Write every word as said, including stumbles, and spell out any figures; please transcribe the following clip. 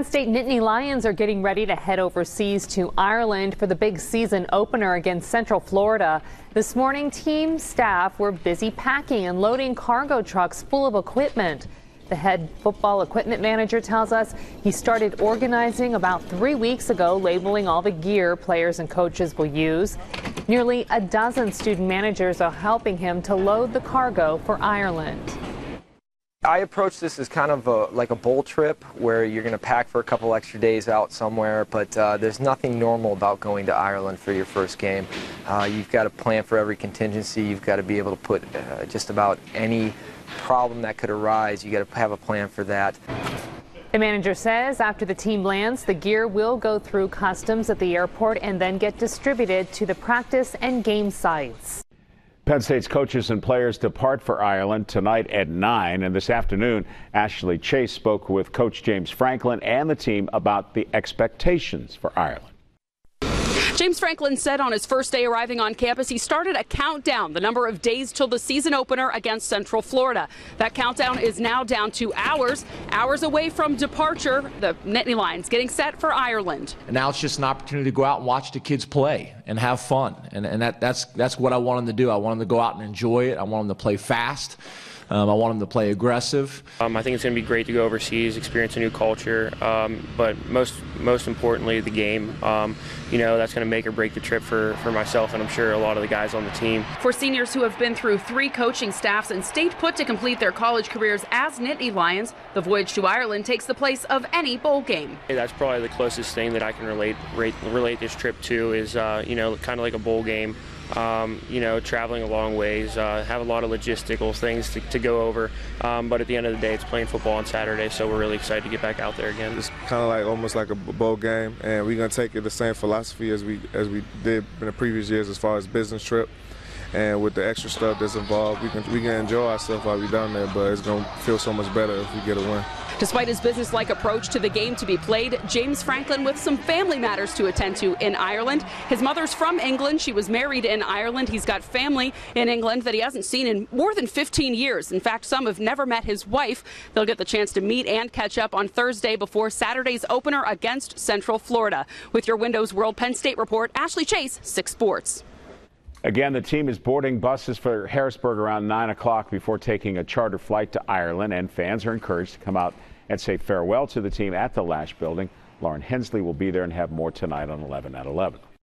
Penn State Nittany Lions are getting ready to head overseas to Ireland for the big season opener against Central Florida. This morning, team staff were busy packing and loading cargo trucks full of equipment. The head football equipment manager tells us he started organizing about three weeks ago, labeling all the gear players and coaches will use. Nearly a dozen student managers are helping him to load the cargo for Ireland. I approach this as kind of a, like a bowl trip where you're going to pack for a couple extra days out somewhere, but uh, there's nothing normal about going to Ireland for your first game. Uh, you've got to plan for every contingency. You've got to be able to put uh, just about any problem that could arise. You've got to have a plan for that. The manager says after the team lands, the gear will go through customs at the airport and then get distributed to the practice and game sites. Penn State's coaches and players depart for Ireland tonight at nine, and this afternoon, Ashley Chase spoke with Coach James Franklin and the team about the expectations for Ireland. James Franklin said on his first day arriving on campus, he started a countdown, the number of days till the season opener against Central Florida. That countdown is now down to hours, hours away from departure. The Nittany Lions getting set for Ireland. And now it's just an opportunity to go out and watch the kids play and have fun. And, and that, that's, that's what I want them to do. I want them to go out and enjoy it. I want them to play fast. Um, I want them to play aggressive. Um, I think it's going to be great to go overseas, experience a new culture, um, but most most importantly, the game. Um, you know, that's going to make or break the trip for, for myself and I'm sure a lot of the guys on the team. For seniors who have been through three coaching staffs and stayed put to complete their college careers as Nittany Lions, the voyage to Ireland takes the place of any bowl game. Hey, that's probably the closest thing that I can relate relate, relate this trip to is, uh, you know, kind of like a bowl game. Um, you know, traveling a long ways, uh, have a lot of logistical things to, to go over, um, but at the end of the day, it's playing football on Saturday, so we're really excited to get back out there again. It's kind of like almost like a bowl game, and we're going to take it the same philosophy as we as we did in the previous years as far as business trip. And with the extra stuff that's involved, we can we can enjoy ourselves while we're down there, but it's going to feel so much better if we get a win. Despite his business-like approach to the game to be played, James Franklin with some family matters to attend to in Ireland. His mother's from England. She was married in Ireland. He's got family in England that he hasn't seen in more than fifteen years. In fact, some have never met his wife. They'll get the chance to meet and catch up on Thursday before Saturday's opener against Central Florida. With your Windows World Penn State report, Ashley Chase, six Sports. Again, the team is boarding buses for Harrisburg around nine o'clock before taking a charter flight to Ireland, and fans are encouraged to come out and say farewell to the team at the Lash Building. Lauren Hensley will be there and have more tonight on eleven at eleven.